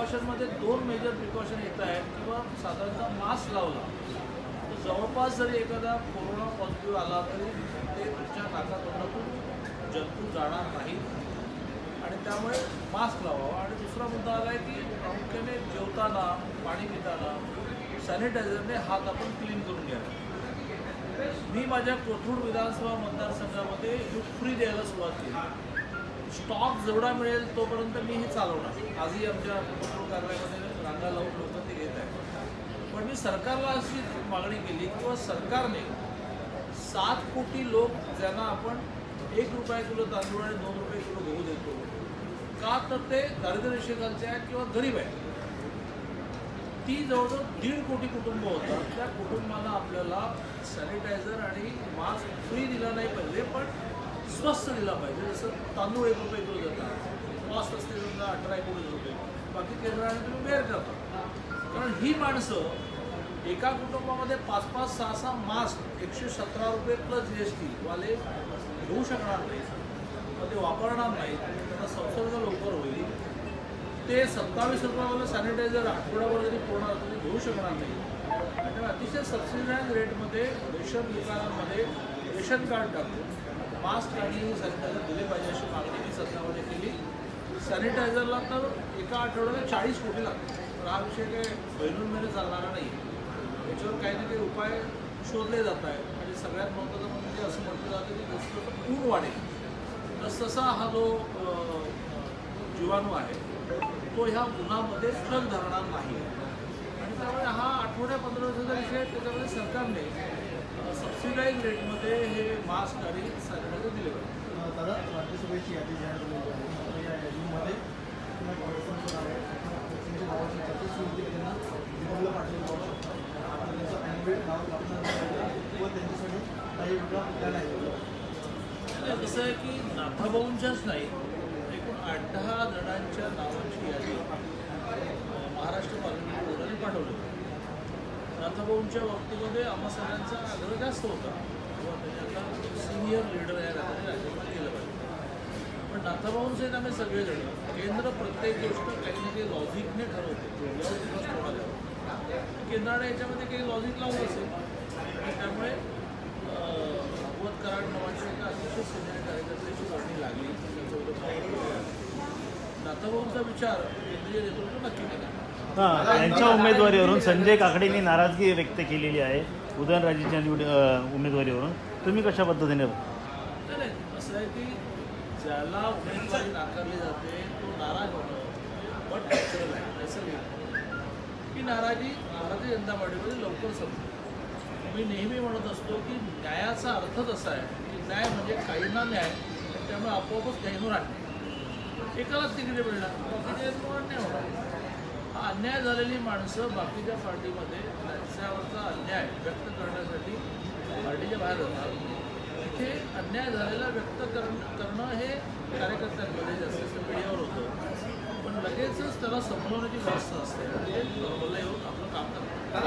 प्रिकॉशनमध्ये 2 major precaution येत आहेत किंवा साधारणतः मास्क लावला तर जवळपास जरी एखादा कोरोना पॉझिटिव्ह आला तरी ते तुमच्या नाकातोंडातून जंतू जाणार नाही आणि त्यामुळे मास्क लावावा. आणि दुसरा मुद्दा आला आहे की प्रामुख्याने जेवताना पाणी पिताना सॅनिटायझरने हात आपण क्लीन करून घ्यावे. मी माझ्या कोथरूड विधानसभा मतदारसंघामध्ये फ्री द्यायला सुरुवात केली. स्टॉक जेवढा मिळेल तोपर्यंत मी हे चालवणार. आजही आमच्या कोथरूड कार्यालयामध्ये रांगा लावून लोक ते घेत आहेत. पण मी सरकारला अशी मागणी केली किंवा सरकारने 7 कोटी लोक ज्यांना आपण 1 रुपया किलो तांदूळ आणि 2 रुपये किलो गहू देतो का तर ते दारिद्र्य रेषेखालचे आहेत किंवा गरीब आहेत. ती जवळजवळ 1.5 कोटी कुटुंब होतात. त्या कुटुंबाला आपल्याला सॅनिटायझर आणि मास्क फ्री दिला नाही पाहिजे पण स्वस्त दिला पाहिजे. जसं तांदूळ 1 रुपये किलो देतात, कॉस्ट असते समजा 18-19 रुपये, बाकी केंद्राने तुम्ही बेअर करता. कारण ही माणसं एका कुटुंबामध्ये 5-5, 6-6 मास्क 117 रुपये प्लस GST वाले घेऊ शकणार नाही, मग ते वापरणार नाही, त्यांना संसर्ग लवकर होईल. ते 27 रुपयावाला सॅनिटायझर आठवड्यावर जरी पूर्ण तरी घेऊ शकणार नाही. आणि अतिशय सबसिडाईज रेटमध्ये रेशन दुकानांमध्ये रेशन कार्ड टाकून मास्क आणि सॅनिटायझर दिले पाहिजे अशी मागणी मी सरकारमध्ये केली. सॅनिटायझरला तर एका आठवड्याला 40 कोटी लागतात. तर हा विषय काही बहिणून महिने चालणारा नाही. याच्यावर काही ना काही उपाय शोधले जात आहेत. आणि सगळ्यात महत्त्वाचं म्हणजे असं म्हटलं जातं की जसं ऊन वाढेल तसतसा हा जो जीवाणू आहे तो ह्या उन्हामध्ये स्ट्रक धरणार नाही. आणि त्यामुळे हा 8-15 दिवसाचा विषय आहे. त्याच्यामध्ये सरकारने सबसिडाईज रेटमध्ये हे मास्क आणि सॅनिटायझर दिले पाहिजे. दादा, राज्यसभेची यादी जाहीर झालेली आहे. या यादीमध्ये त्यांना पाठवलं जाऊ शकतं. त्यांचं ॲन्युअल नाव लागणार व त्यांच्यासाठी काही वेगळा प्लॅन आहे. कसं आहे की नाथाभाऊंच्याच नाही एकूण 8-10 जणांच्या नावांची यादी महाराष्ट्र पार्लमेंट बोर्डाने पाठवली. नाथाभाऊंच्या बाबतीमध्ये आम्हा सगळ्यांचा आग्रह जास्त होता किंवा त्याच्यातला सिनियर लीडर या नात्याने राज्यपाल केलं पाहिजे. पण नाथाभाऊंसहित आम्ही सगळेजण केंद्र प्रत्येक गोष्ट काही ना काही लॉजिकने ठरवते. केंद्राने याच्यामध्ये काही लॉजिक लावलं असेल आणि त्यामुळे भागवत कराड नावाच्या एका अतिशय सिनियर कार्यकर्त्याची वर्णी लागली. नाथाभाऊंचा विचार केंद्रीय नेतृत्व नक्की केला. यांच्या उमेदवारीवरून संजय काकडेंनी नाराजगी व्यक्त केलेली आहे उदयनराजेंच्या उमेदवारीवरून. तुम्ही कशा पद्धतीने? नाही, असं आहे की ज्याला उमेदवारी नाकारली जाते तो नाराज होणं बट नॅचरल आहे. नैसर्गिक ही नाराजी भारतीय जनता पार्टीमध्ये लवकर संपते. मी नेहमी म्हणत असतो की न्यायाचा अर्थच असा आहे की न्याय म्हणजे काहींना न्याय, त्यामुळे आपोआपच काहींवर अन्याय. एकालाच तिकीट मिळणार, बाकीच्या अन्याय होणार. हा अन्याय झालेली माणसं बाकीच्या पार्टीमध्ये त्यांच्यावरचा अन्याय व्यक्त करण्यासाठी पार्टीच्या बाहेर जातात. इथे अन्याय झालेला व्यक्त करणं हे कार्यकर्त्यांमध्ये जास्त मीडियावर होतं, पण लगेचच त्याला समजवण्याची व्यवस्था असते. ते नॉर्मलला येऊन आपलं काम करतात.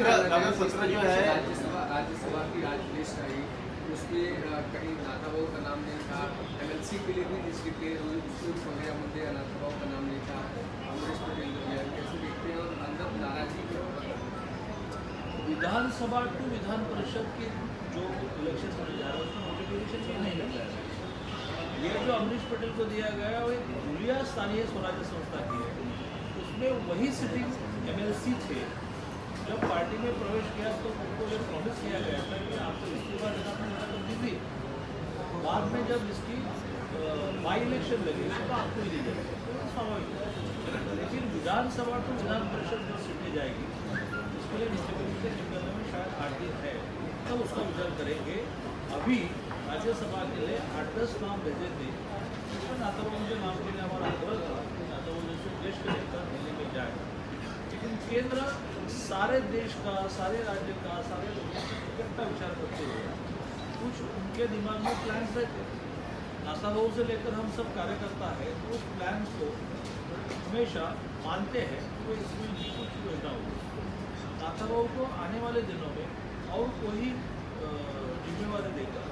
राज्यसभा की आज लिस्ट आई उसमें कहीं नाथाभाऊ का नाम नहीं था. MLC के लिए भी लिस्ट के वगैरह मध्ये नाथाभाऊ का नाम नहीं था. अमरीश पटेल कैसे देखते हैं और अंदर नाराजगी क्या होगा? विधानसभा टू विधान परिषद के जो इलेक्शन होने जा रहा है उसमें नोटिफिकेशन भी नहीं लग रहा है. ये जो अमरीश पटेल को दिया गया है वो एक हुलिया स्थानीय स्वराज्य संस्था की है. उसमें वही सिटिंग MLC थे. जब पार्टी में प्रवेश किया तो उनको ये प्रॉमिस किया गया था कि आपको इस्तीफा देना पड़ेगा तो दीजिए. बाद में जब इसकी बाई इलेक्शन लगी तो आपको ही दी जाएगी. तो स्वाभाविक है. लेकिन विधानसभा टू विधान परिषद जो सीटें जाएगी उसके लिए नोटिफिकेशन निकलने में शायद 8 दिन है, तब उसका विचार करेंगे. अभी राज्यसभा के लिए 8-10 नाम भेजे थे. उसमें नाथाभाऊ के नाम के लिए हमारा आग्रह था कि नाथाभाऊ जैसे देश के नेता दिल्ली में जाए. लेकिन केंद्र सारे देश का, सारे राज्य का, सारे लोगों का इकट्ठा विचार करते हुए कुछ उनके दिमाग में प्लान्स रहते हैं. नाथाभाऊ से लेकर हम सब कार्यकर्ता है तो उस प्लान को हमेशा मानते हैं तो इसमें भी कुछ योजना होगी. नाथाभाऊ को आने वाले दिनों में और कोई जिम्मेवारी देकर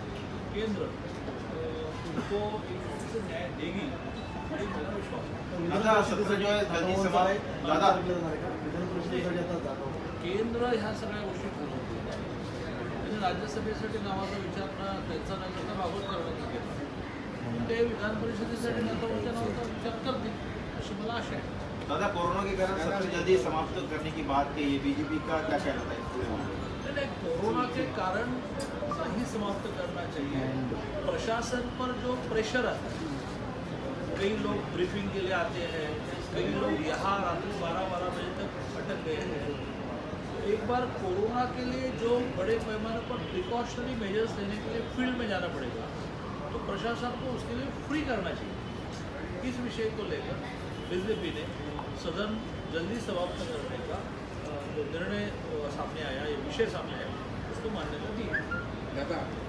केंद्र उनको एक न्याय देगी ये मेरा विश्वास है। दादा सत्र जो आहे जल्दी समाप्त दादा विधान परिषदेसाठी आता जातो. केंद्र ह्या सगळ्या गोष्टी ठरवतील म्हणजे राज्यसभेसाठी नावाचा विचार त्यांचा न करता बाबत करण्यात गेला ते विधान परिषदेसाठी नावाच्या नावाचा विचार करतील अशी मला आशा आहे. दादा कोरोना के कारण सत्र जल्दी समाप्त करने की बात कही है, बीजेपी का क्या कहना था इस पूरे मामले में? नहीं, कोरोना के कारण नहीं समाप्त करना चाहिए. प्रशासन पर जो प्रेशर है, कई लोग ब्रीफिंग के लिए आते हैं, कई लोग यहाँ रात 12-12 बजे तक अटक गए हैं. एक बार कोरोना के लिए जो बड़े पैमाने पर प्रिकॉशनरी मेजर्स लेने के लिए फील्ड में जाना पड़ेगा तो प्रशासन को उसके लिए फ्री करना चाहिए. इस विषय को लेकर बीजेपी ने सदन जल्दी समाप्त करने का जो निर्णय सामने आया, ये विषय सामने आया, उसको मान्यता दी. दादा